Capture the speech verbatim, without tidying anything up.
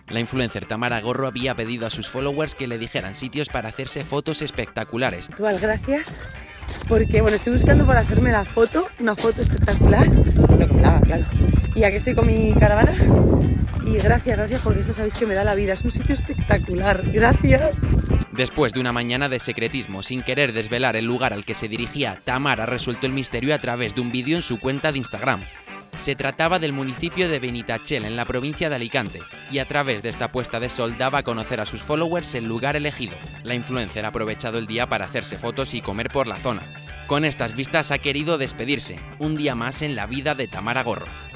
La influencer Tamara Gorro había pedido a sus followers que le dijeran sitios para hacerse fotos espectaculares. Actual, gracias, porque bueno, estoy buscando para hacerme la foto, una foto espectacular, lo que me la haga, claro. Y aquí estoy con mi caravana y gracias, gracias, porque eso sabéis que me da la vida, es un sitio espectacular, gracias. Después de una mañana de secretismo sin querer desvelar el lugar al que se dirigía, Tamara resuelto el misterio a través de un vídeo en su cuenta de Instagram. Se trataba del municipio de Benitachell, en la provincia de Alicante, y a través de esta puesta de sol daba a conocer a sus followers el lugar elegido. La influencer ha aprovechado el día para hacerse fotos y comer por la zona. Con estas vistas ha querido despedirse, un día más en la vida de Tamara Gorro.